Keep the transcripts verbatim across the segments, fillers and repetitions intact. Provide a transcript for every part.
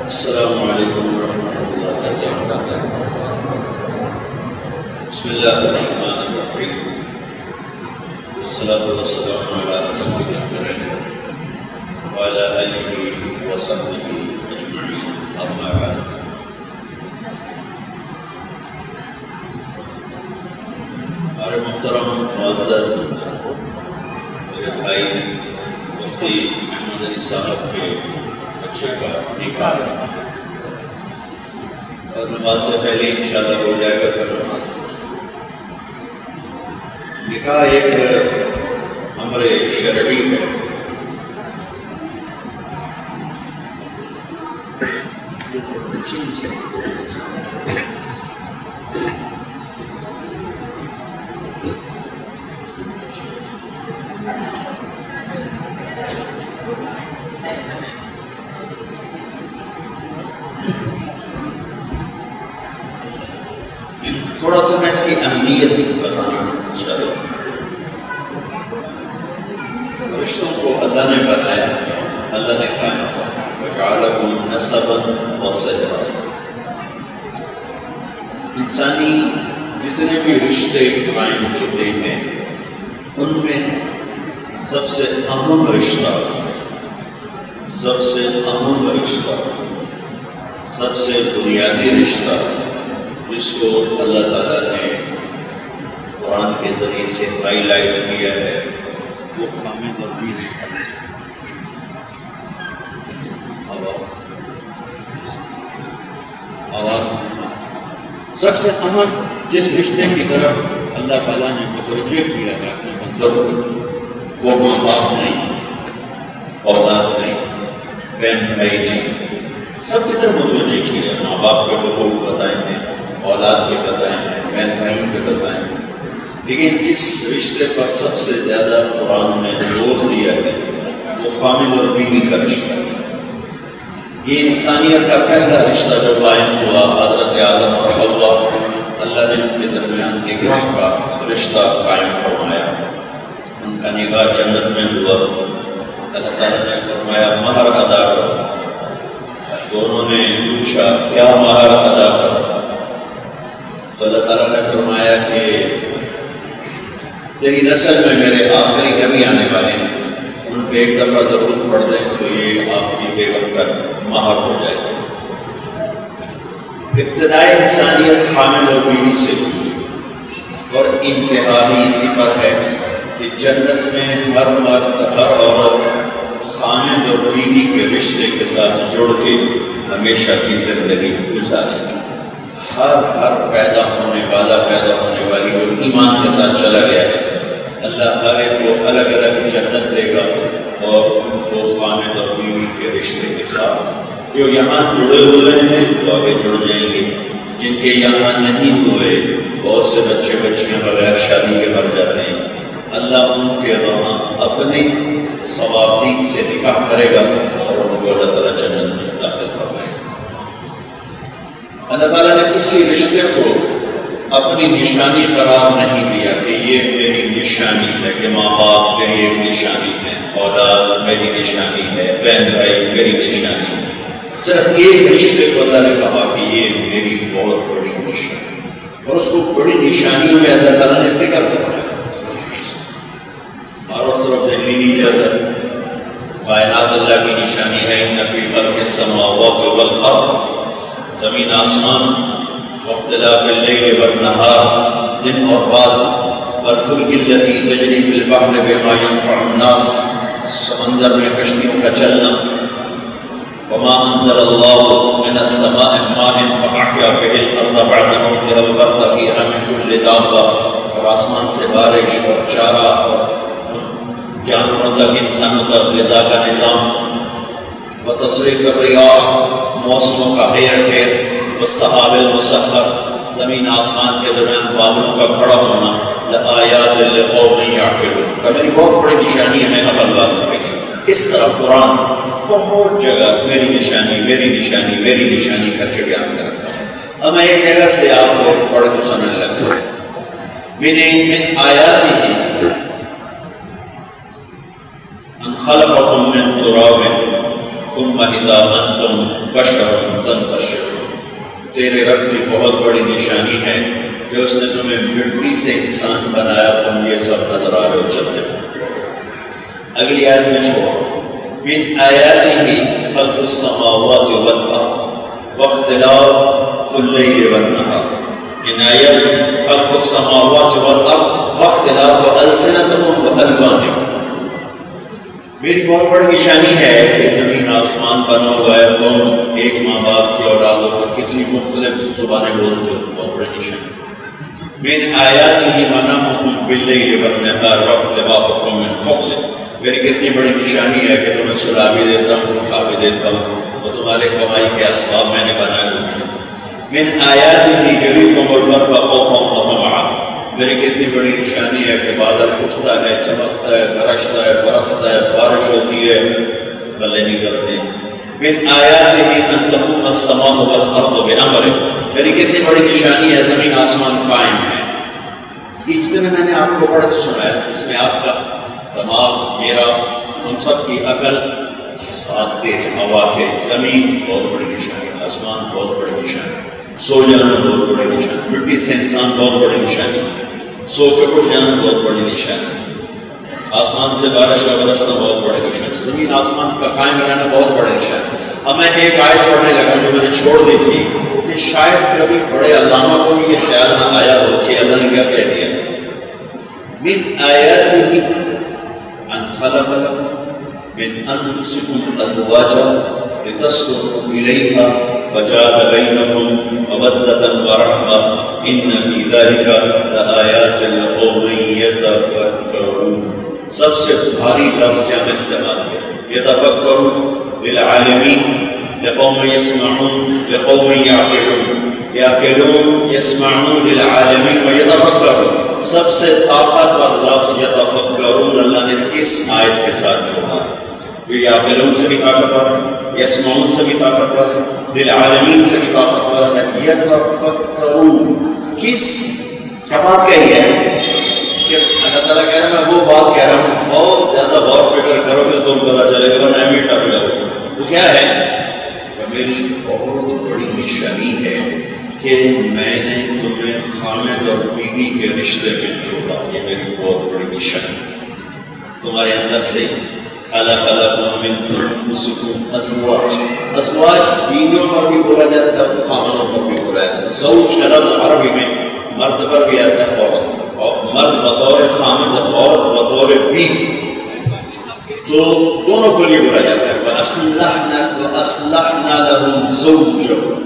السلام علیکم ورحمۃ اللہ وبرکاتہ۔ بسم اللہ الرحمن الرحیم، والصلاة والسلام علی رسول الکریم وعلی آلہ وصحبہ اجمعین، اما بعد۔ ہمارے محترم معزز میرے بھائی مفتی محمد علی صاحب کے بچے کا نکاح ہے اور نماز سے پہلے انشاءاللہ ہو جائے گا، پھر نماز نکاح ایک امر شرعی ہے۔ تھوڑا سا میں اس کی اہمیت بتانا چاہتا ہوں۔ رشتوں کو اللہ نے بنایا، اللہ نے قائم فرمایا وَجَعَلَهُ نَسَبًا وَصِهْرًا۔ انسانی جتنے بھی رشتے قائم ہوتے ہیں ان میں سب سے اہم رشتہ سب سے اہم رشتہ سب سے بنیادی رشتہ جس کو اللہ تعالیٰ نے قرآن کے ذریعے سے ہائی لائٹ کیا ہے وہ حامد اور بیوی ہے۔ آواز آواز سب سے اہم جس رشتے کی طرف اللہ تعالیٰ نے متوجہ کیا ہے اپنے بندوں کو، وہ ماں باپ نہیں، اولاد نہیں، بہن بھائی نہیں، سب کی طرف متوجہ کیا ہے۔ ماں باپ کے حقوق بتائیں ہیں، اولاد کے بتائیں ہیں، بہن بھائیوں کے بتائیں ہیں، لیکن جس رشتے پر سب سے زیادہ قرآن نے زور دیا ہے وہ خامد اور بیوی کا رشتہ ہے۔ یہ انسانیت کا پہلا رشتہ جو قائم ہوا حضرت آدم اور حوا، اللہ نے ان کے درمیان نکاح کا رشتہ قائم فرمایا۔ ان کا نکاح جنت میں ہوا۔ اللہ تعالیٰ نے فرمایا مہر ادا کرو، دونوں نے پوچھا کیا مہر ادا کرو؟ تو اللہ تعالیٰ نے فرمایا کہ تیری نسل میں میرے آخری نبی آنے والے ہیں، ان پہ ایک دفعہ درود پڑھ دیں تو یہ آپ کی بیگم کا مہر ہو جائے گا۔ ابتدائی انسانیت حامل اور بیوی سے ہوئی اور انتہا بھی اسی پر ہے کہ جنت میں ہر مرد ہر عورت خامد اور بیوی کے رشتے کے ساتھ جڑ کے ہمیشہ کی زندگی گزارے گی۔ ہر ہر پیدا ہونے والا پیدا ہونے والی جو ایمان کے ساتھ چلا گیا ہے اللہ ہر ایک کو الگ الگ جنت دے گا اور ان کو خامد اور بیوی کے رشتے کے ساتھ جو یہاں جڑے ہوئے ہیں وہ آگے جڑ جائیں گے، جن کے یہاں نہیں ہوئے بہت سے بچے بچیاں بغیر شادی کے مر جاتے ہیں، اللہ ان کے وہاں اپنے ثوابدید سے نکاح کرے گا اور ان کو اللہ تعالیٰ جنت میں داخل فرمائے گا۔ اللہ تعالیٰ نے کسی رشتے کو اپنی نشانی قرار نہیں دیا کہ یہ میری نشانی ہے، کہ ماں باپ میری ایک نشانی ہے، اولاد میری نشانی ہے، بہن بھائی میری نشانی ہے۔ صرف ایک رشتے کو اللہ نے کہا کہ یہ میری بہت بڑی نشانی ہے، اور اس کو بڑی نشانیوں میں اللہ تعالیٰ نے ذکر فرمایا۔ اور اس طرف ذہنی نہیں جاتا، کائنات اللہ کی نشانی ہے، ان فی خلق السماوات والارض، زمین آسمان، واختلاف اللیل والنہار، دن اور رات، والفلک التی تجری فی البحر بما ینفع الناس، سمندر میں کشتیوں کا چلنا، وما انزل اللہ من السماء ماء فاحیا بہ الارض بعد موتها وبث فیہا من کل دابہ، اور آسمان سے بارش اور چارہ اور جانوروں تک انسانوں تک غذا کا نظام، وتصریف الریاح، موسموں کا ہیر پھیر، والسحاب المسخر، زمین آسمان کے درمیان بادلوں کا کھڑا ہونا، لآیات لقوم یعقلون، کہ میری بہت بڑی نشانی ہے میں عقل والوں کے لیے۔ اس طرح قرآن بہت جگہ میری نشانی میری نشانی میری نشانی کر کے بیان کرتا ہے۔ اب میں ایک جگہ سے آپ کو پڑھ کے سننے لگتا ہوں، من من آیاتہ ان خلقكم من تراب ثم اذا انتم بشر تیرے رب کی بہت بڑی نشانی ہے کہ اس نے تمہیں مٹی سے انسان بنایا، تم یہ سب نظر آ رہے ہو چلتے پھرتے۔ اگلی آیت میں چھوڑو، من آیاتہ خلق السماوات والارض واختلاف اللیل والنہار، من آیات خلق السماوات والارض واختلاف السنتکم والوانکم، میری بہت بڑی نشانی ہے کہ زمین آسمان بنا ہوا ہے، تم ایک ماں باپ کی اولاد ہو کر کتنی مختلف زبانیں بولتے ہو، بہت بڑی نشانی۔ من آیاتہ منامکم باللیل والنہار وابتغاؤکم من فضلہ، میری کتنی بڑی نشانی ہے کہ تمہیں سلا بھی دیتا ہوں، اٹھا بھی دیتا ہوں، اور تمہارے کمائی کے اسباب میں نے بنائے ہوئے۔ من آیاتہ یریکم البرق خوفا وطمعا، میری کتنی بڑی نشانی ہے کہ بادل اٹھتا ہے، چمکتا ہے، گرجتا ہے، برستا ہے، بارش ہوتی ہے، بلے نہیں کرتے۔ من آیاتہ ان تقوم السماء والارض بامرہ، میری کتنی بڑی نشانی ہے زمین آسمان قائم ہے۔ یہ جتنے میں نے آپ کو پڑھ سنا ہے، اس میں آپ کا دماغ، میرا، ہم سب کی عقل ساتھ دے ہوا کے زمین بہت بڑی نشانی، آسمان بہت بڑی نشانی، سو جانا بہت بڑی نشانی، مٹی سے انسان بہت بڑی نشانی، سو کے اٹھ جانا بہت بڑی نشانی، آسمان سے بارش کا برسنا بہت بڑی نشانی، زمین آسمان کا قائم رہنا بہت بڑی نشانی۔ اب میں ایک آیت پڑھنے لگا جو میں نے چھوڑ دی تھی کہ شاید کبھی بڑے علامہ کو بھی یہ خیال نہ آیا ہو کہ اللہ نے کیا کہہ دیا، من آیاتہ ان خلق لکم من انفسکم ازواجا لتسکنوا الیہا وجعل بینکم مودۃ ورحمۃ ان فی ذلک لآیات لقوم یتفکرون۔ سب سے بھاری لفظ یہاں استعمال کیا، یتفکرون للعالمین، لقوم یسمعون، لقوم یعقلون، یعقلون یسمعون للعالمین ویتفکرون، سب سے طاقتور لفظ یتفکرون اللہ نے اس آیت کے ساتھ جوڑا۔ یہ یعقلون سے بھی طاقتور ہے، یسمعون سے بھی طاقتور ہے، للعالمین سے بھی طاقتور ہے، یتفکرون کس کیا بات کہی ہے کہ اللہ تعالیٰ کہہ رہا ہے میں وہ بات کہہ رہا ہوں، بہت زیادہ غور فکر کرو گے تو پتہ چلے گا، ورنہ میٹا پڑا ہوگا۔ وہ کیا ہے کہ میری بہت بڑی نشانی ہے کہ میں نے تمہیں خامد اور بیوی کے رشتے میں جوڑا، یہ میری بہت بڑی نشانی ہے۔ تمہارے اندر سے خلق لکم من انفسکم ازواج، ازواج بیویوں پر بھی بولا جاتا ہے، خامدوں پر بھی بولا جاتا ہے۔ زوج کا لفظ عربی میں مرد پر بھی آتا ہے، عورت، اور مرد بطور خامد، عورت بطور بیوی، تو دونوں کو یہ بولا جاتا ہے۔ وَأَصْلَحْنَا وَأَصْلَحْنَا لَهُمْ زَوْجَهُمْ،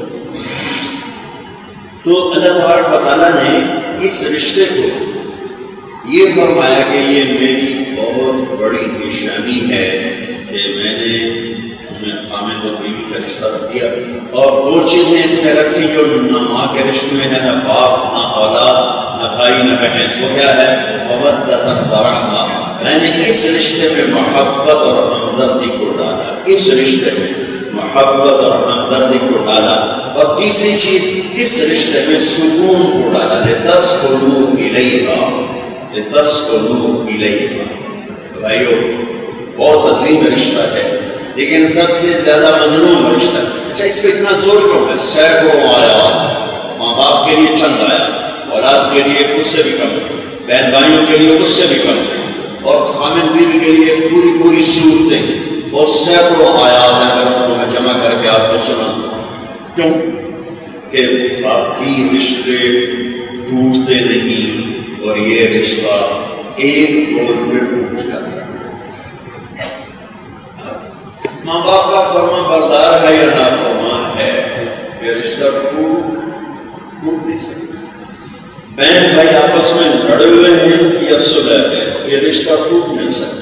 تو اللہ تبارک و تعالیٰ نے اس رشتے کو یہ فرمایا کہ یہ میری بہت بڑی نشانی ہے کہ میں نے انہیں خامد اور بیوی کا رشتہ رکھ دیا، اور دو چیزیں اس میں رکھی جو نہ ماں کے رشتے میں ہے، نہ باپ، نہ اولاد، نہ بھائی، نہ بہن۔ وہ کیا ہے؟ مودۃ ورحمہ، میں نے اس رشتے میں محبت اور ہمدردی کو ڈالا، اس رشتے میں محبت اور ہمدردی کو ڈالا، اور تیسری چیز اس رشتے میں سکون کو ڈالا، لتسکنوا الیہا، لتسکنوا الیہا۔ بھائیو بہت عظیم رشتہ ہے، لیکن سب سے زیادہ مظلوم رشتہ ہے۔ اچھا اس پہ اتنا زور کیوں ہے؟ سینکڑوں آیات، ماں باپ کے لیے چند آیات، اولاد کے لیے اس سے بھی کم، بہن بھائیوں کے لیے اس سے بھی کم، اور خامد بیوی کے لیے پوری پوری صورتیں اور سینکڑوں آیات ہیں، اگر ان کو میں جمع کر کے آپ کو سنا۔ کیوں کہ باقی رشتے ٹوٹتے نہیں، اور یہ رشتہ ایک طور پہ ٹوٹ جاتا ہے۔ ماں باپ کا فرمان بردار ہے یا نافرمان ہے، یہ رشتہ ٹوٹ ٹوٹ نہیں سکتا۔ بہن بھائی آپس میں لڑے ہوئے ہیں یا صلح ہے، یہ رشتہ ٹوٹ نہیں سکتا۔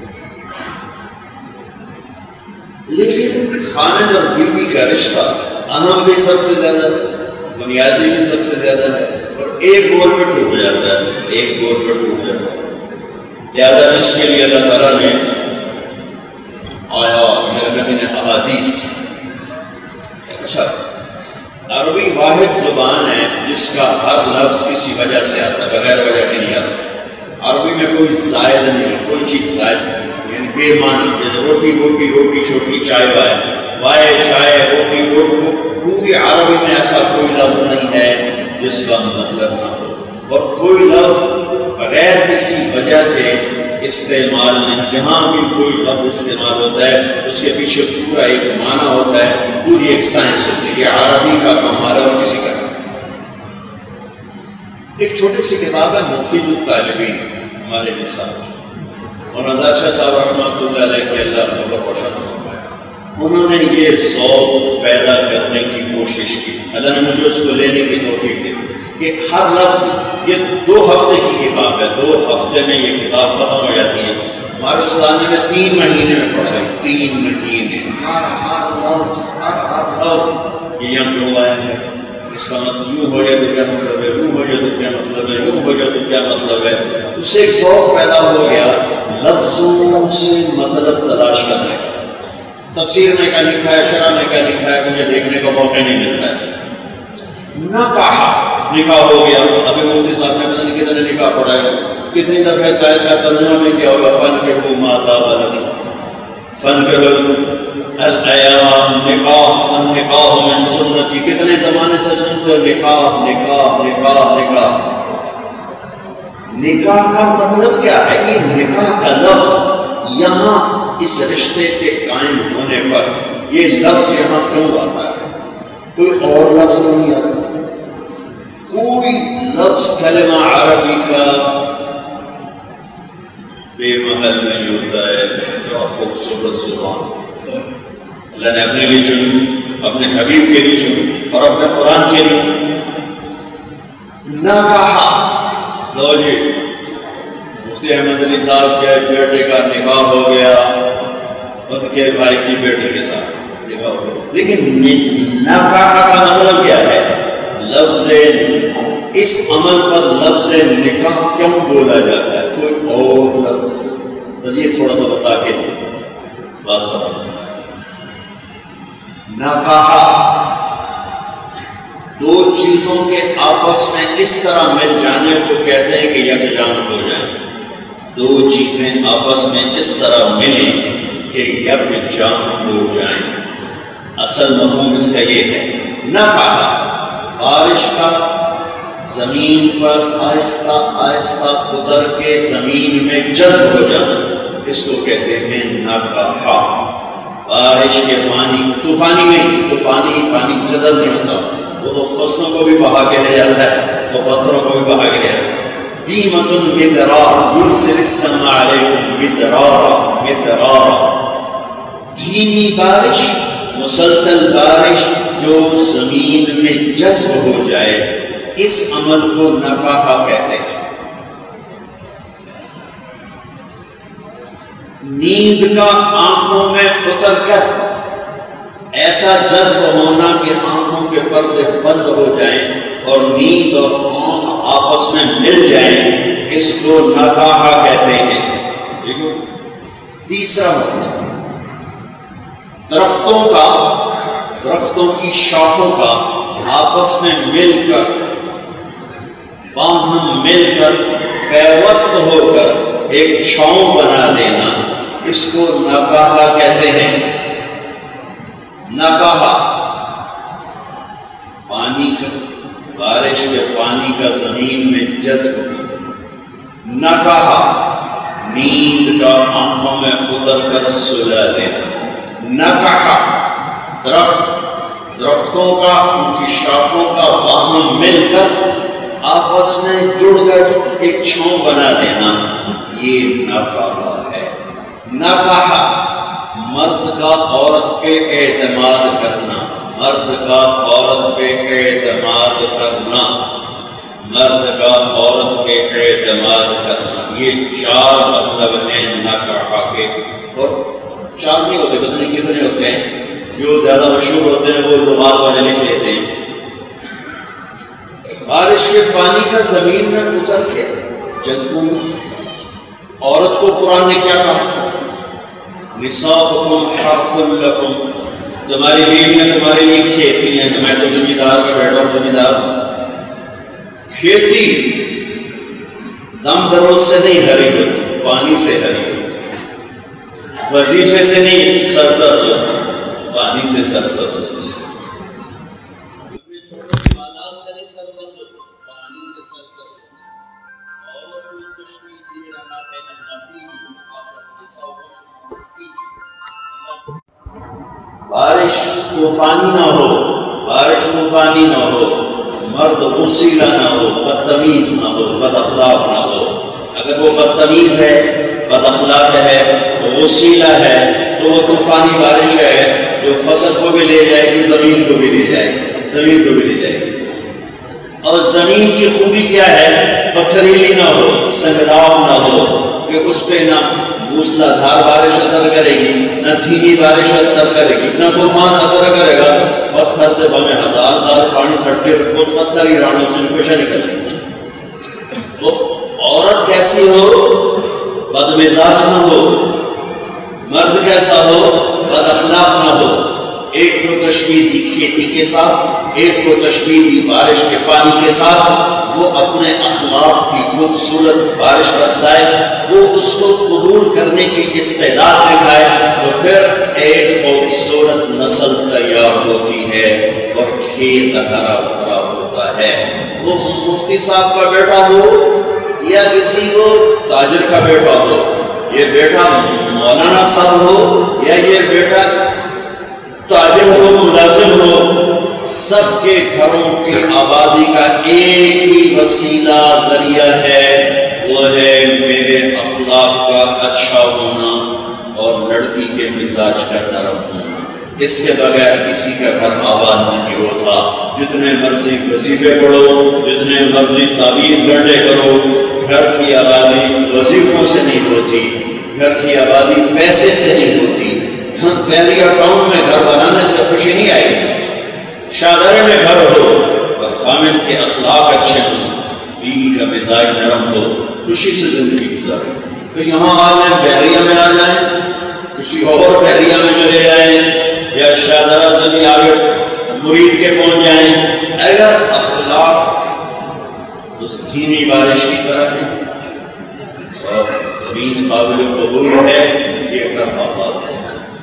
لیکن خامد اور بیوی کا رشتہ اہم بھی سب سے زیادہ ہے، بنیادی بھی سب سے زیادہ ہے، اور ایک گول پہ ٹوٹ جاتا ہے، ایک گول پہ ٹوٹ جاتا ہے۔ لہٰذا اس کے لیے اللہ تعالیٰ نے آیا، میرے نبی نے احادیث۔ اچھا عربی واحد زبان ہے جس کا ہر لفظ کسی وجہ سے آتا ہے، بغیر وجہ کے نہیں آتا۔ عربی میں کوئی زائد نہیں ہے، کوئی چیز زائد نہیں، یعنی بے معنی، جیسے روٹی روٹی روٹی چھوٹی چائے وائے وائے شائے روٹی روٹی، پوری عربی میں ایسا کوئی جس کا مطلب نہ ہو، اور کوئی لفظ بغیر کسی وجہ کے استعمال نہیں۔ جہاں بھی کوئی لفظ استعمال ہوتا ہے اس کے پیچھے پورا ایک معنی ہوتا ہے، پوری ایک سائنس ہوتی ہے۔ یہ عربی کا ہمارا اور کسی کا۔ ایک چھوٹی سی کتاب ہے مفید الطالبین ہمارے نصاب، مولانا شاہ صاحب رحمۃ اللہ علیہ کے اللہ کو روشن فرمائے، انہوں نے یہ ذوق پیدا کرنے کی کوشش کی، اللہ نے مجھے اس کو لینے کی توفیق دی کہ ہر لفظ، یہ دو ہفتے کی کتاب ہے، دو ہفتے میں یہ کتاب ختم ہو جاتی ہے۔ ہمارے استاد نے میں تین مہینے میں پڑھائی، تین مہینے ہر ہر لفظ ہر ہر لفظ یہ یہاں کیوں آیا ہے، اس کا مطلب یوں ہو جائے تو کیا مطلب ہے، یوں ہو جائے تو کیا مطلب ہے، یوں ہو جائے تو کیا مطلب ہے۔ اس سے ایک ذوق پیدا ہو گیا لفظوں سے مطلب تلاش کرنے کا۔ تفسیر میں کیا لکھا ہے، شرح میں کیا لکھا ہے، مجھے دیکھنے کا موقع نہیں ملتا ہے۔ نکاح نکاح ہو گیا، ابھی مفتی صاحب نے پتہ نہیں کتنے نکاح پڑھا ہے، کتنی دفعہ شاید کا ترجمہ بھی کیا ہوگا، فن کے ما طاب لکم، فن کے الایام، نکاح، النکاح من سنتی، کتنے زمانے سے سنتے ہو نکاح نکاح نکاح نکاح۔ نکاح کا مطلب کیا ہے؟ کہ نکاح کا لفظ یہاں اس رشتے کے قائم ہونے پر یہ لفظ یہاں کیوں آتا ہے؟ کوئی اور لفظ نہیں آتا، کوئی لفظ کلمہ عربی کا بے محل نہیں ہوتا ہے۔ کیا خوبصورت زبان اللہ نے اپنے لیے چنی، اپنے حبیب کے لیے چنی اور اپنے قرآن کے لیے۔ نکاح، لو جی مفتی احمد علی صاحب کے بیٹے کا نکاح ہو گیا، ان کے بھائی کی بیٹی کے ساتھ نکاح ہو گیا، لیکن نکاح کا مطلب کیا ہے؟ لفظ اس عمل پر لفظ نکاح کیوں بولا جاتا ہے؟ کوئی اور لفظ بس یہ تھوڑا سا بتا کے بات ختم کرتا ہے۔ نکاح دو چیزوں کے آپس میں اس طرح مل جانے کو کہتے ہیں کہ یکجان ہو جائیں۔ دو چیزیں آپس میں اس طرح ملیں کہ یکجان ہو جائیں۔ اصل مفہوم اس کا یہ ہے، نکاح بارش کا زمین پر آہستہ آہستہ اتر کے زمین میں جذب ہو جانا، اس کو کہتے ہیں نکاح۔ بارش کے پانی، طوفانی نہیں، طوفانی پانی جذب نہیں ہوتا، وہ تو فصلوں کو بھی بہا کے لے جاتا ہے، وہ پتھروں کو بھی بہا کے لے جاتا ہے۔ دیمۃ مدرار یرسل السماء علیکم مدرارا مدرارا، دھیمی بارش، مسلسل بارش جو زمین میں جذب ہو جائے، اس عمل کو نکاح کہتے ہیں۔ نیند کا آنکھوں میں اتر کر ایسا جذب ہونا کہ آنکھوں کے پردے بند ہو جائیں اور نیند اور آنکھ آپس میں مل جائیں، اس کو نکاح کہتے ہیں۔ تیسرا مطلب درختوں کا، درختوں کی شاخوں کا آپس میں مل کر، باہم مل کر، پیوست ہو کر ایک چھاؤں بنا دینا، اس کو نکاح کہتے ہیں۔ نکاح پانی کا، بارش کے پانی کا زمین میں جذب، نکاح نیند کا آنکھوں میں اتر کر سلا دینا، نکاح درخت، درختوں کا، ان کی شاخوں کا باہم مل کر آپس میں جڑ کر ایک چھاؤں بنا دینا، یہ نکاح ہے۔ نکاح مرد کا عورت پہ اعتماد کرنا، مرد کا عورت پہ اعتماد کرنا، مرد کا عورت پہ اعتماد کرنا، یہ چار مطلب ہیں نکاح کے۔ اور چار نہیں ہوتے، پتہ نہیں کتنے ہوتے ہیں، جو زیادہ مشہور ہوتے ہیں وہ لغات والے لکھ لیتے ہیں۔ بارش کے پانی کا زمین میں اتر کے جذب ہونا۔ عورت کو قرآن نے کیا کہا؟ نساؤکم حرث لکم، تمہاری بیویاں تمہارے لیے کھیتی ہیں، کہ میں تو زمیندار کا بیٹا ہوں، زمیندار ہوں۔ کھیتی دم دروز سے نہیں ہری ہوتی، پانی سے ہری ہوتی، وظیفے سے نہیں سرسبز ہوتی، پانی سے سرسبز ہوتی، عبادات سے نہیں سرسبز ہوتی۔ طوفانی نہ ہو، بارش طوفانی نہ ہو، مرد غصیلا نہ ہو، بدتمیز نہ ہو، بد اخلاق نہ ہو۔ اگر وہ بدتمیز ہے، بد اخلاق ہے، غصیلا ہے، تو وہ طوفانی بارش ہے جو فصل کو بھی لے جائے گی، زمین کو بھی لے جائے گی، زمین کو بھی لے جائے گی۔ اور زمین کی خوبی کیا ہے؟ پتھریلی نہ ہو، سنگلاؤ نہ ہو، کہ اس پہ نہ موسلا دھار بارش اثر کرے گی، نہ دھیمی بارش اثر کرے گی، نہ طوفان اثر کرے گا۔ پتھر دے بمیں ہزار سال پانی سٹے کچھ پتھر ہی رانوں سے پیشہ نکل لیں گے۔ تو عورت کیسی ہو؟ بد مزاج نہ ہو، مرد کیسا ہو؟ بد اخلاق نہ ہو۔ ایک کو تشبیہ دی کھیتی کے ساتھ، ایک کو تشبیہ دی بارش کے پانی کے ساتھ، وہ اپنے اخلاق کی خوبصورت بارش برسائے، وہ اس کو قبول کرنے کی استعداد دکھائے، تو پھر ایک خوبصورت نسل تیار ہوتی ہے اور کھیت ہرا بھرا ہوتا ہے۔ وہ مفتی صاحب کا بیٹا ہو یا کسی کو تاجر کا بیٹا ہو، یہ بیٹا مولانا صاحب ہو یا یہ بیٹا تاجر ہو، ملازم ہو، سب کے گھروں کی آبادی کا ایک ہی وسیلہ ذریعہ ہے، وہ ہے میرے اخلاق کا اچھا ہونا اور لڑکی کے مزاج کا نرم ہونا۔ اس کے بغیر کسی کا گھر آباد نہیں ہوتا۔ جتنے مرضی وظیفے پڑھو، جتنے مرضی تعویذ گھنٹے کرو، گھر کی آبادی وظیفوں سے نہیں ہوتی، گھر کی آبادی پیسے سے نہیں ہوتی۔ بحریہ ٹاؤن میں گھر بنانے سے خوشی نہیں آئے گی، شادرے میں گھر ہو اور خامد کے اخلاق اچھے ہوں، بیوی کا مزاج نرم ہو، خوشی سے زندگی گزارے۔ تو یہاں آ جائیں، بحریہ میں آ جائیں، کسی اور بحریہ میں چلے جائیں، یا شادرہ سے بھی آگے مرید کے پہنچ جائیں، اگر اخلاق اس دھیمی بارش کی طرح ہے اور زمین قابل قبول ہے، یہ گھر آباد ہے۔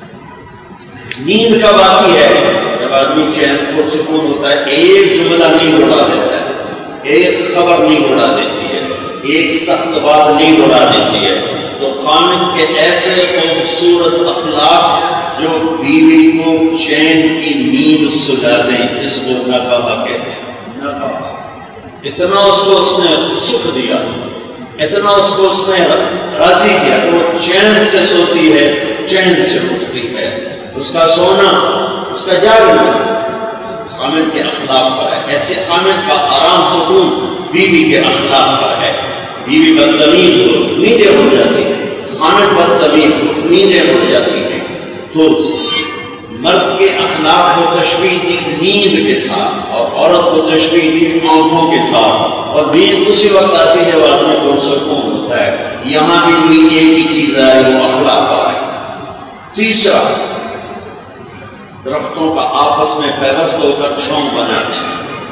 نیند کب آتی ہے؟ جب آدمی چین پرسکون ہوتا ہے، ایک جملہ نیند اڑا دیتا ہے، ایک خبر نیند اڑا دیتی ہے، ایک سخت بات نیند اڑا دیتی ہے۔ تو خامد کے ایسے خوبصورت اخلاق جو بیوی کو چین کی نیند سلا دیں، اس کو نکاح کہتے ہیں۔ نکاح اتنا اس کو اس نے سکھ دیا، اتنا اس کو اس نے راضی کیا کہ وہ چین سے سوتی ہے، چین سے اٹھتی ہے۔ اس کا سونا، اس کا جاگنا خامد کے اخلاق پر ہے۔ ایسے خامد کا آرام سکون بیوی کے اخلاق پر ہے۔ بیوی بدتمیز ہو، نیندیں اڑ جاتی ہیں، خامد بدتمیز ہو، نیندیں اڑ جاتی ہیں۔ تو مرد کے اخلاق کو تشبیہ دی نیند کے ساتھ اور عورت کو تشبیہ دی آنکھوں کے ساتھ، اور نیند اسی وقت آتی ہے وہ آدمی پرسکون ہوتا ہے۔ یہاں بھی کوئی ایک ہی چیز آ رہی، وہ اخلاق آ رہی۔ تیسرا، درختوں کا آپس میں پیوست ہو کر چھاؤں بنا دینا۔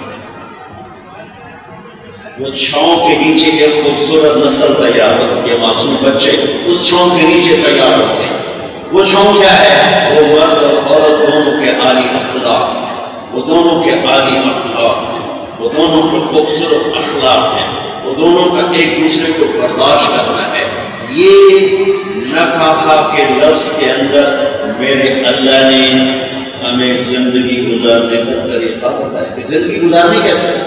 وہ چھاؤں کے نیچے ایک خوبصورت نسل تیار ہوتی ہے، معصوم بچے اس چھاؤں کے نیچے تیار ہوتے ہیں۔ وہ چھاؤں کیا ہے؟ وہ مرد اور عورت دونوں کے عالی اخلاق ہیں، وہ دونوں کے عالی اخلاق ہیں، وہ دونوں کے خوبصورت اخلاق ہیں، وہ دونوں کا ایک دوسرے کو برداشت کرنا ہے۔ یہ نکاح کے لفظ کے اندر میرے اللہ نے ہمیں زندگی گزارنے کا طریقہ بتایا کہ زندگی گزارنی کیسے ہے۔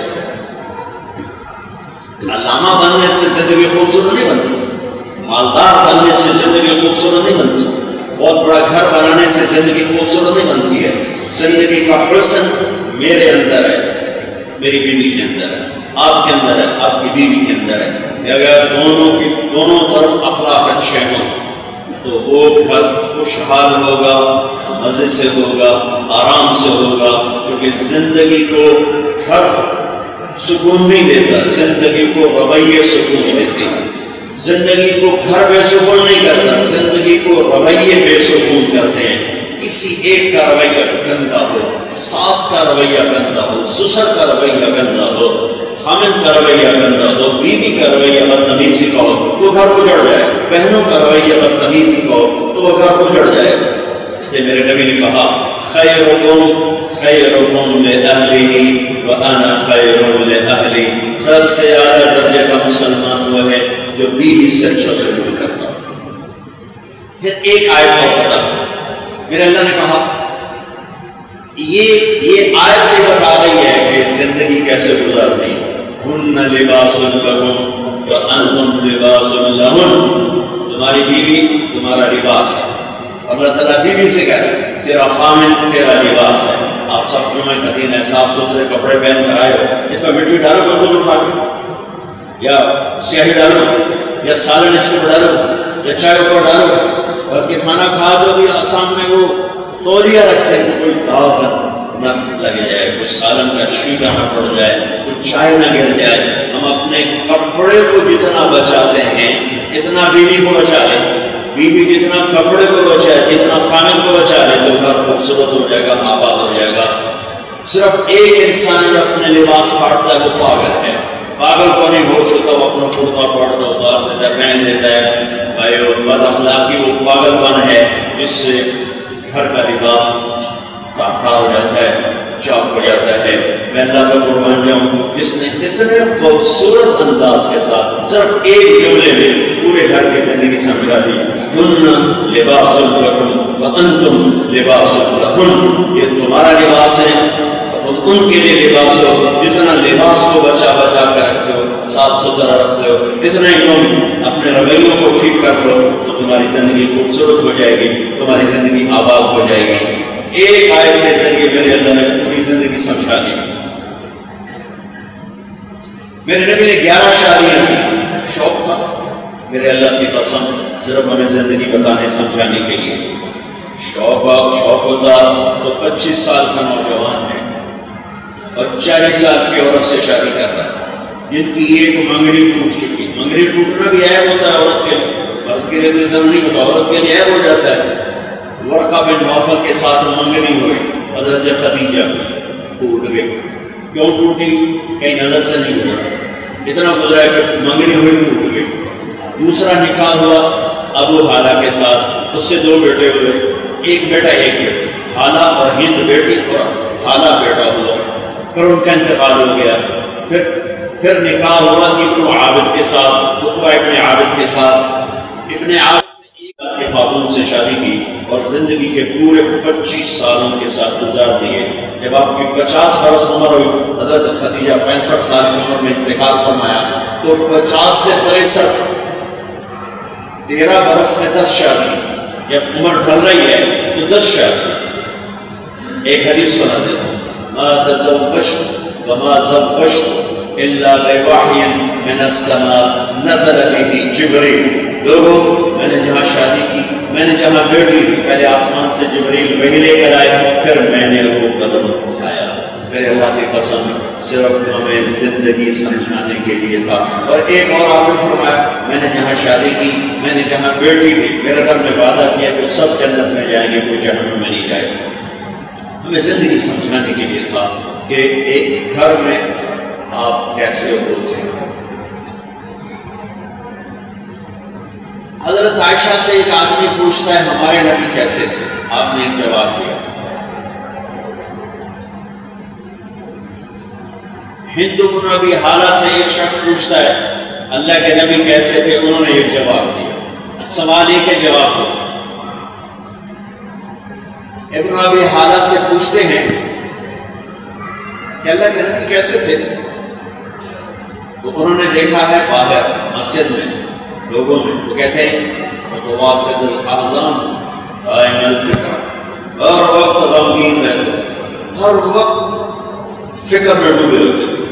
علامہ بننے سے زندگی خوبصورت نہیں بنتی، مالدار بننے سے زندگی خوبصورت نہیں بنتی، بہت بڑا گھر بنانے سے زندگی خوبصورت نہیں بنتی ہے۔ زندگی کا حسن میرے اندر ہے، میری بیوی کے اندر ہے، آپ کے اندر ہے، آپ کی بیوی کے اندر ہے۔ اگر دونوں کی دونوں طرف اخلاق اچھے ہوں تو وہ گھر خوشحال ہوگا، مزے سے ہوگا، آرام سے ہوگا، کیونکہ زندگی کو گھر سکون نہیں دیتا، زندگی کو رویے سکون دیتے ہیں۔ زندگی کو گھر بے سکون نہیں کرتا، زندگی کو رویے بے سکون کرتے ہیں۔ کسی ایک کا رویہ گندا ہو، ساس کا رویہ گندا ہو، سسر کا رویہ گندا ہو، خامد کا رویہ گندا ہو، بیوی کا رویہ بدتمیزی کا ہو تو گھر اجڑ جائے، بہنوں کا رویہ بدتمیزی کا ہو تو وہ گھر اجڑ جائے۔ اس لیے میرے نبی نے کہا خیرکم خیرکم لأہلہ وأنا خیر لأہلی، سب سے اعلیٰ درجے کا مسلمان وہ ہے جو بیوی سے اچھا سلوک کرتا ہے۔ پھر ایک آیت اور بتا، میرے اللہ نے کہا یہ یہ آیت بھی بتا رہی ہے کہ زندگی کیسے گزارنی. ہن لباس لکم وانتم لباس لہن. تمہاری بیوی تمہارا لباس ہے. اور اللہ تعالیٰ بیوی سے کہہ رہا ہے تیرا خامن تیرا لباس ہے. آپ سب جمعہ کا دن ہے, صاف ستھرے کپڑے پہن کر آئے ہو, اس پر مٹی ڈالو گے خود اٹھا کے, یا سیاہی ڈالو, یا سالن اس کو ڈالو, یا چائے اوپر ڈالو, بلکہ کھانا کھا دو بھی سامنے وہ تولیہ رکھتے ہیں, کوئی داغ نہ لگ جائے, کوئی سالن کا چھینکا نہ پڑ جائے, کوئی چائے نہ گر جائے. ہم اپنے کپڑے کو جتنا بچاتے ہیں اتنا بیوی کو بچا لیں. بیوی جتنا کپڑے کو بچائے, جتنا خامن کو بچا لے تو گھر خوبصورت ہو جائے گا, آباد ہو جائے گا. صرف ایک انسان جو اپنے لباس پھاڑتا ہے وہ پاگل ہے. پاگل کو نہیں ہوش ہوتا, وہ اپنا کرتا پھاڑتا اتار دیتا ہے, پہن لیتا ہے. بھائی بد اخلاقی وہ پاگل پن ہے جس سے گھر کا لباس تاثار ہو جاتا ہے, چاک ہو جاتا ہے. میں اللہ کا قربان جاؤں جس نے اتنے خوبصورت انداز کے ساتھ صرف ایک جملے میں پورے گھر کی زندگی سمجھا دی. ہن لباس لکم وانتم لباس لہن. یہ تمہارا لباس ہے اور تم ان کے لیے لباس ہو. جتنا لباس کو بچا بچا کر رکھتے ہو, صاف ستھرا رکھتے ہو, اتنا ہی تم اپنے رویوں کو ٹھیک کر لو تو تمہاری زندگی خوبصورت ہو جائے گی, تمہاری زندگی آباد ہو جائے گی. ایک آیت کے ذریعے میرے اللہ نے پوری زندگی سمجھا دی. میرے نبی نے گیارہ شادیاں کی, شوق تھا. میرے اللہ کی قسم صرف ہمیں زندگی بتانے سمجھانے کے لیے. شوق شوق ہوتا تو پچیس سال کا نوجوان ہے اور چالیس سال کی عورت سے شادی کر رہا ہے جن کی ایک منگنی ٹوٹ چکی. منگنی ٹوٹنا بھی عیب ہوتا ہے عورت کے لیے, مرد کے لیے تو اتنا نہیں ہوتا, عورت کے لیے عیب ہو جاتا ہے. ورقہ بن نوفل کے ساتھ منگنی ہوئی, حضرت خدیجہ ٹوٹ گئی. کیوں ٹوٹی؟ کہیں نظر سے نہیں گزرا, اتنا گزرا ہے کہ منگنی ہوئی ٹوٹ گئی. دوسرا نکاح ہوا ابو حالہ کے ساتھ, اس سے دو بیٹے ہوئے, ایک بیٹا ایک بیٹی, حالہ اور ہند بیٹی اور حالہ بیٹا ہوا. پھر ان کا انتقال ہو گیا. پھر پھر نکاح ہوا ابن عابد کے ساتھ, عقبہ ابن عابد کے ساتھ. ابن عابد سے ایک سال کی خاتون سے شادی کی اور زندگی کے پورے پچیس سالوں کے ساتھ گزار دیے. جب آپ کی پچاس برس عمر ہوئی, حضرت خدیجہ پینسٹھ سال کی عمر میں انتقال فرمایا, تو پچاس سے تریسٹھ تیرہ برس میں دس شادی. جب عمر ڈھل رہی ہے تو دس شادی. ایک حدیث سنا دیتا ہوں, ما تزوجت وما زوجت الا بوحی من السماء نزل به جبریل. لوگوں, میں نے جہاں شادی کی, میں نے جہاں بیٹی کی, پہلے آسمان سے جبریل وحی لے کر آئے, پھر میں نے وہ قدم اٹھایا. میرے اللہ کی قسم صرف ہمیں زندگی سمجھانے کے لیے تھا. اور ایک اور آپ نے فرمایا, میں نے جہاں شادی کی, میں نے جہاں بیٹی کی, میرے رب نے وعدہ کیا کہ سب جنت میں جائیں گے, کوئی جہنم میں نہیں جائے گا. ہمیں زندگی سمجھانے کے لیے تھا کہ ایک گھر میں آپ کیسے ہوتے ہیں. حضرت عائشہ سے ایک آدمی پوچھتا ہے ہمارے نبی کیسے تھے؟ آپ نے ایک جواب دیا. ہند بن ابی حالہ سے ایک شخص پوچھتا ہے اللہ کے نبی کیسے تھے؟ انہوں نے ایک جواب دیا. سوال ایک ہے, جواب دو. ابن ابی حالہ سے پوچھتے ہیں کہ اللہ کے نبی کیسے تھے؟ تو انہوں نے دیکھا ہے باہر مسجد میں لوگوں میں, وہ کہتے ہیں متواسط الاحزان قائم الفکر, ہر وقت غمگین رہتے تھے, ہر وقت فکر میں ڈوبے ہوتے تھے.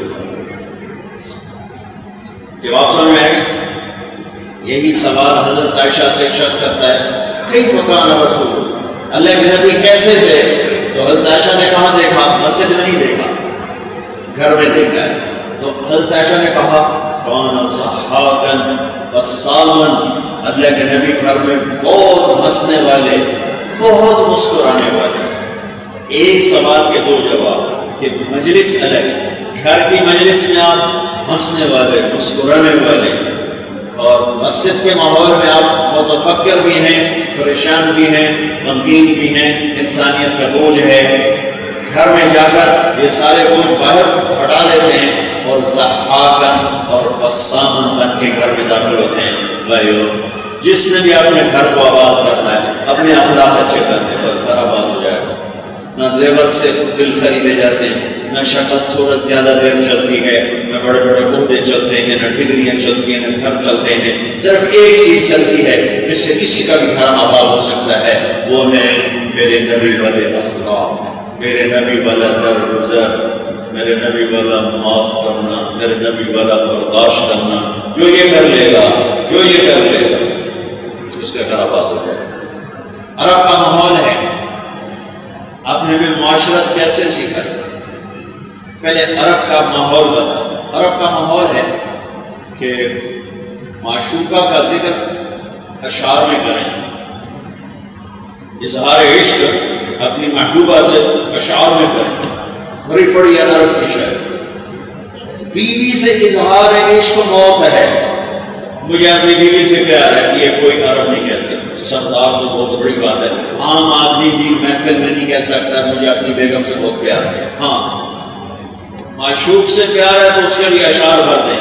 جواب سمجھ میں آئے گا؟ یہی سوال حضرت عائشہ سے ایک شخص کرتا ہے کئی فکان رسول, اللہ کے نبی کیسے تھے؟ تو حضرت عائشہ نے کہاں دیکھا؟ مسجد میں نہیں دیکھا, گھر میں دیکھا ہے. تو حضرت عائشہ نے کہا کان ضحاکا بسامن, اللہ کے نبی گھر میں بہت ہنسنے والے, بہت مسکرانے والے. ایک سوال کے دو جواب کہ مجلس الگ, گھر کی مجلس میں آپ ہنسنے والے, مسکرانے والے, اور مسجد کے ماحول میں آپ متفکر بھی ہیں, پریشان بھی ہیں, غمگین بھی ہیں, انسانیت کا بوجھ ہے. گھر میں جا کر یہ سارے بوجھ باہر ہٹا دیتے ہیں اور ضحاکن اور بسامن بن کے گھر میں داخل ہوتے ہیں. بھائیو, جس نے بھی اپنے گھر کو آباد کرنا ہے, اپنے اخلاق اچھے کرنے, بس گھر آباد ہو جائے گا. نہ زیور سے دل خریدے جاتے ہیں، نہ شکل صورت زیادہ دیر چلتی ہے، نہ بڑے بڑے عہدے چلتے ہیں، نہ ڈگریاں چلتی ہیں، نہ گھر چلتے ہیں. صرف ایک چیز چلتی ہے جس سے کسی کا بھی گھر آباد ہو سکتا ہے، وہ ہے میرے نبی والے اخلاق، میرے نبی والا درگزر، میرے نبی والا معاف کرنا، میرے نبی والا برداشت کرنا. جو یہ کر لے گا، جو یہ کر لے گا، اس کا گھر آباد ہو جائے. عرب کا ماحول ہے، آپ نے بھی معاشرت کیسے سیکھا؟ پہلے عرب کا ماحول بتا. عرب کا ماحول ہے کہ معشوقہ کا ذکر اشعار میں کریں، اظہار عشق اپنی محبوبہ سے اشعار میں کریں. بڑی بڑی عرب کی شاعری. بیوی سے اظہار عشق موت ہے، مجھے اپنی بیوی سے پیار ہے، یہ کوئی عرب نہیں کہہ سکتا. سردار تو بہت بڑی بات ہے، عام آدمی بھی محفل میں نہیں کہہ سکتا مجھے اپنی بیگم سے بہت پیار ہے. ہاں معشوق سے پیار ہے تو اس کے لیے اشعار بھر دیں.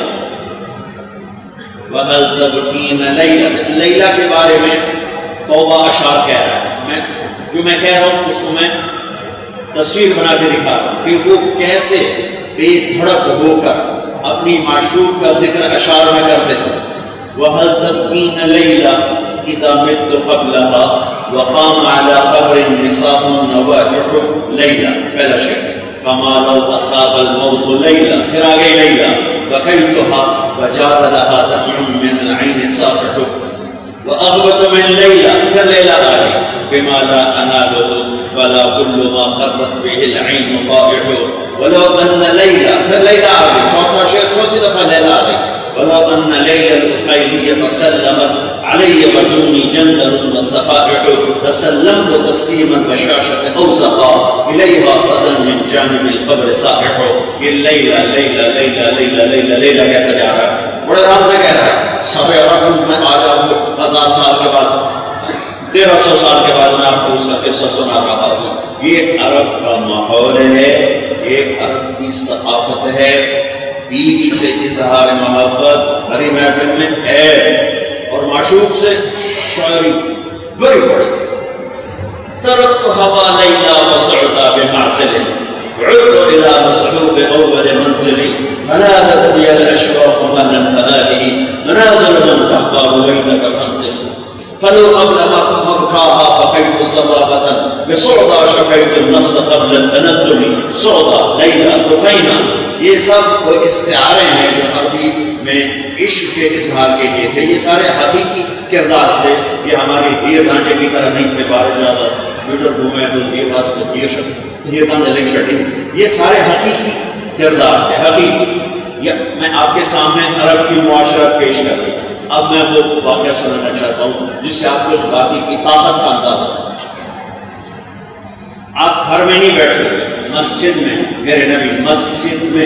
وَهَلْ تَبْكِينَ لَيْلَةً، لیلہ کے بارے میں توبہ اشعار کہہ رہا ہے. میں جو میں کہہ رہا ہوں اس کو میں تصویر بنا کے دکھا رہا ہوں کہ وہ کیسے بے دھڑک ہو کر اپنی معشوق کا ذکر اشعار میں کرتے تھے. وَهَلْ تَبْكِينَ لَيْلَةً إِذَا مِتُّ قَبْلَهَا وَقَامَ عَلَى قَبْرٍ نِسَاءٌ نَوَائِحُ لَيْلَةً. پہلا شعر. كَمَا لَوْ أَصَابَ الْمَوْتُ لَيْلَةً، پھر آگے لیلہ. بَكَيْتُهَا وَجَادَ لَهَا دَمْعٌ مِّنَ الْعَيْنِ صَافِحُ وَأَغْبَطُ مِنْ لَيْلَةٍ، پھر لیلہ آگے. بِمَا لَا أَنَالُهُ وَلَا كُلُّ مَا قَرَّتْ بِهِ الْعَيْنُ طَائِحُ وَلَوْ أَنَّ لَيْلَةً، پھر لیلہ آگے. چوتھا شعر چوتھی دفعہ لیلہ آگے. وَلَوْ أَنَّ لَيْلَ الْأُخَيْلِيَّ تَسَلَّمَتْ عَلَيَّ بَدُونِ جَنْدَلٌ وَصَفَائِحُ تَسَلَّمْتُ تَسْلِيمًا بَشَاشَةٍ أَوْزَقًا إِلَيْهَا صَدًى مِنْ جَانِبِ الْقَبْرِ صَاحِحُ. یہ لیلہ لیلہ لیلہ لیلہ لیلہ لیلہ کہتا جا رہا ہے، بڑے آرام سے کہہ رہا ہے. سب عرب میں آ جاؤں گا ہزار سال کے بعد، تیرہ سو سال کے بعد میں آپ کو اس کا قصہ سنا رہا ہوں. یہ عرب کا ماحول ہے، یہ عرب کی ثقافت ہے. بیوی سے اظہار محبت بھری محفل میں ہے، اور معشوق سے شاعری بڑی بڑی. ترکت ہوا لیلا وسعدا بمعزل عدت الى مسحوب اول منزلی فنادت بي الاشواق مهلا فهذه منازل من تحضر رويدك فانزل. فلو قبل مبكاها بكيت صبابة بصعدا شفيت النفس قبل التندم. صعدا ليلى رفينا، یہ سب وہ استعارے ہیں جو عربی میں عشق کے اظہار کے لیے تھے. یہ سارے حقیقی کردار تھے. یہ ہماری ہیر رانجے کی طرح نہیں تھے. بارہ زیادہ میٹر گھومے تو ہیر راج کو ہیر ہیر رانجے لے چڑھی. یہ سارے حقیقی کردار تھے، حقیقی. میں آپ کے سامنے عرب کی معاشرت پیش کر دی. اب میں وہ واقعہ سنانا چاہتا ہوں جس سے آپ کو اس باقی کی طاقت کا اندازہ ہو. آپ گھر میں نہیں بیٹھے ہوئے، مسجد میں. میرے نبی مسجد میں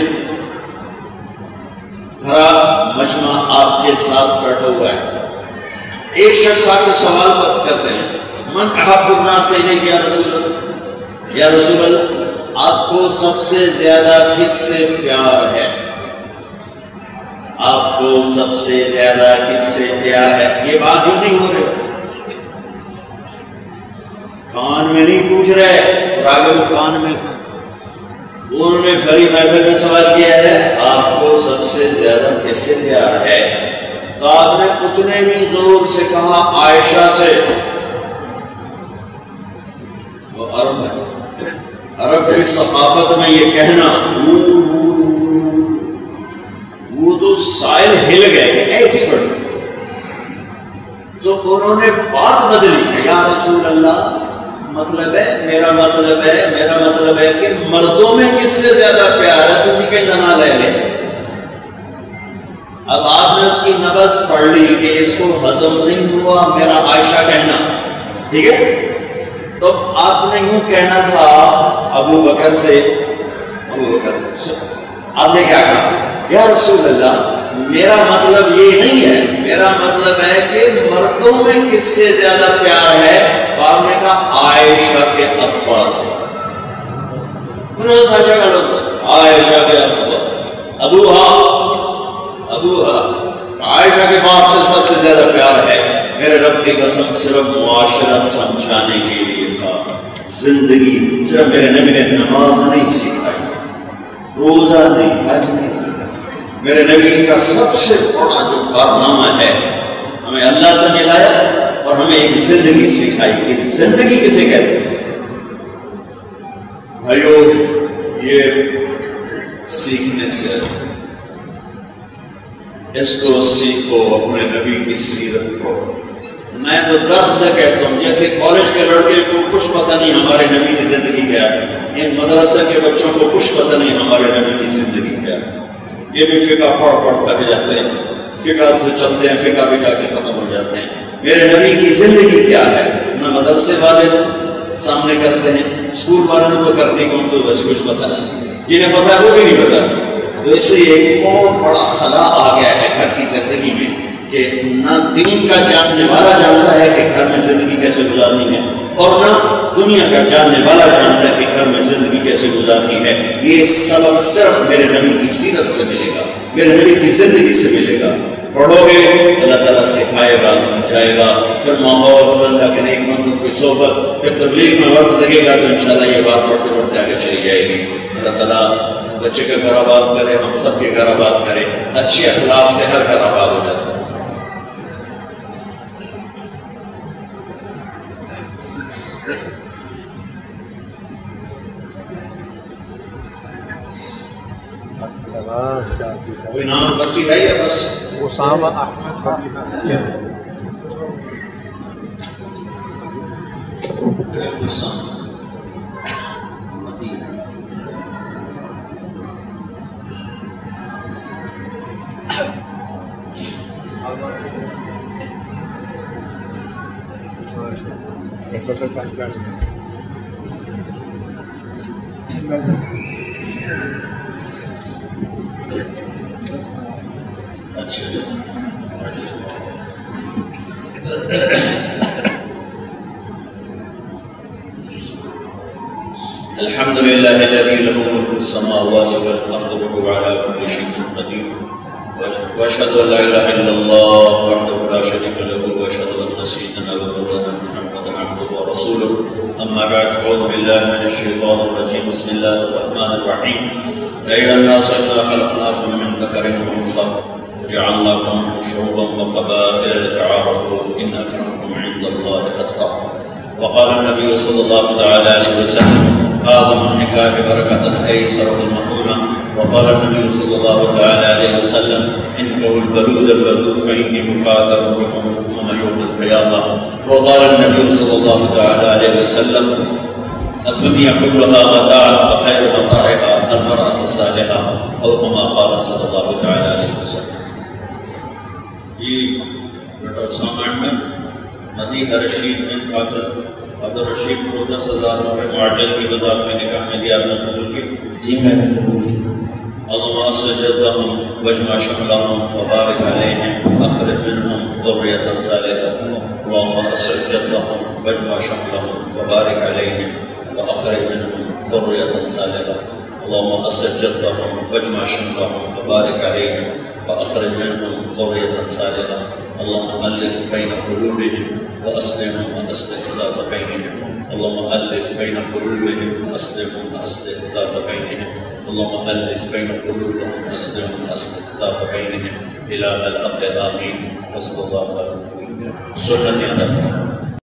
بھرا مجمع آپ کے ساتھ بیٹھا ہوا ہے. ایک شخص آپ کو سوال کرتے ہیں، من احب الناس الیک یا رسول اللہ، یا رسول اللہ آپ کو سب سے زیادہ کس سے پیار ہے؟ آپ کو سب سے زیادہ کس سے پیار ہے؟ یہ بات جو نہیں ہو رہی، کان میں نہیں پوچھ رہے، اور آگے وہ کان میں انہوں نے بھری محفل میں سوال کیا ہے آپ کو سب سے زیادہ کس سے پیار ہے؟ تو آپ نے اتنے ہی زور سے کہا عائشہ سے. وہ عرب ہے، عرب کی ثقافت میں یہ کہنا وہ تو سائل ہل گئے کہ ایک ہی بڑھ. تو انہوں نے بات بدلی، یا رسول اللہ مطلب ہے میرا مطلب ہے میرا مطلب ہے کہ مردوں میں کس سے زیادہ پیار ہے تجھے کہیں دنا لے لے. اب آپ نے اس کی نبض پڑھ لی کہ اس کو ہضم نہیں ہوا میرا عائشہ کہنا، ٹھیک ہے. تو آپ نے یوں کہنا تھا ابو بکر سے، ابو بکر سے آپ نے کیا کہا؟ یا رسول اللہ میرا مطلب یہ نہیں ہے، میرا مطلب ہے کہ مردوں میں کس سے زیادہ پیار ہے؟ تو آپ نے کہا عائشہ کے ابا سے. عائشہ کا لوگ عائشہ کے ابا سے، ابوہا ابوہا عائشہ کے باپ سے سب سے زیادہ پیار ہے. میرے رب کی قسم صرف معاشرت سمجھانے کے لیے تھا، زندگی صرف میرے نبی نے نماز نہیں سکھائی، روزہ نہیں، حج نہیں سکھائی، میرے نبی کا سب سے بڑا جو کارنامہ ہے ہمیں اللہ سے ملایا اور ہمیں ایک زندگی سکھائی کہ زندگی کسے کہتے ہیں۔ بھائیو یہ سیکھنے سے اس کو سیکھو، اپنے نبی کی سیرت کو۔ میں تو درد سے کہتا ہوں جیسے کالج کے لڑکے کو کچھ پتہ نہیں ہمارے نبی کی زندگی کیا ہے، ان مدرسہ کے بچوں کو کچھ پتہ نہیں ہمارے نبی کی زندگی کیا ہے۔ یہ بھی فقہ پڑھ پڑھ تھک جاتے ہیں، فقہ سے چلتے ہیں، فقہ بھی جا کے ختم ہو جاتے ہیں۔ میرے نبی کی زندگی کیا ہے نہ مدرسے والے سامنے کرتے ہیں، اسکول والوں نے تو کرنے کو ان کو ویسے کچھ پتہ نہیں، جنہیں پتہ ہے وہ بھی نہیں پتہ۔ تو اس لیے ایک بہت بڑا خلا آ گیا ہے گھر کی زندگی میں کہ نہ دین کا جاننے والا جانتا ہے کہ گھر میں زندگی کیسے گزارنی ہے، اور نہ دنیا کا جاننے والا جانتا ہے کہ گھر میں زندگی کیسے گزارنی ہے۔ یہ سبق صرف میرے نبی کی سیرت سے ملے گا، میرے نبی کی زندگی سے ملے گا۔ پڑھو گے اللہ تعالیٰ سکھائے گا، سمجھائے گا، پھر ماحول اللہ کے نیک بندوں کی صحبت، پھر تبلیغ میں وقت لگے گا تو انشاءاللہ یہ بات پڑھتے پڑھتے آگے چلی جائے گی۔ اللہ تعالیٰ بچے کے گھر آباد کرے، ہم سب کے گھر آباد کرے، اچھے اخلاق سے ہر گھر آباد ہو جاتا ہے۔ کوئی نام بچی ہے یا بس اسامہ احمد الحمد لله الذي له ملك السماوات والارض وهو على كل شيء قدير، واشهد ان لا اله الا الله وحده لا شريك له، واشهد ان سيدنا ومولانا محمدا عبده ورسوله. اما بعد، اعوذ بالله من الشيطان الرجيم، بسم الله الرحمن الرحيم. يا ايها الناس انا خلقناكم من ذكر وانثى وجعلناكم شعوبا وقبائل لتعارفوا ان اكرمكم عند الله اتقاكم. وقال النبي صلى الله تعالى عليه وسلم: أعظم النكاح بركة أيسره المؤونة. وقال النبي صلى الله تعالى عليه وسلم: انكحوا الولود الودود فإني مكاثر بكم يوم القيامة. وقال النبي صلى الله تعالى عليه وسلم: الدنيا كلها متاع وخير متاعها المرأة الصالحة، أو كما قال صلى الله تعالى عليه وسلم. جی بیٹا اسامہ احمد مدیحہ رشید بن حافظ عبد الرشید کو دس ہزار روپے معجل کی وضاحت میں نکاح میں دیا، آپ نے قبول کی؟ جی میں نے قبول کی۔ اللهم اصلح جدهم واجمع شملهم وبارك عليهم واخرج منهم ذرية صالحة. اللهم اصلح جدهم واجمع شملهم وبارك عليهم واخرج منهم ذرية صالحة. اللهم اصلح جدهم واجمع شملهم وبارك عليهم واخرج منهم ذرية صالحة. اللهم الف بين قلوبهم واصلحهم واصلح ذات بينهم. اللهم الف بين قلوبهم واصلحهم واصلح ذات بينهم. اللهم الف بين قلوبهم واصلحهم واصلح ذات بينهم. اله الحق امين. وصلى الله على سنة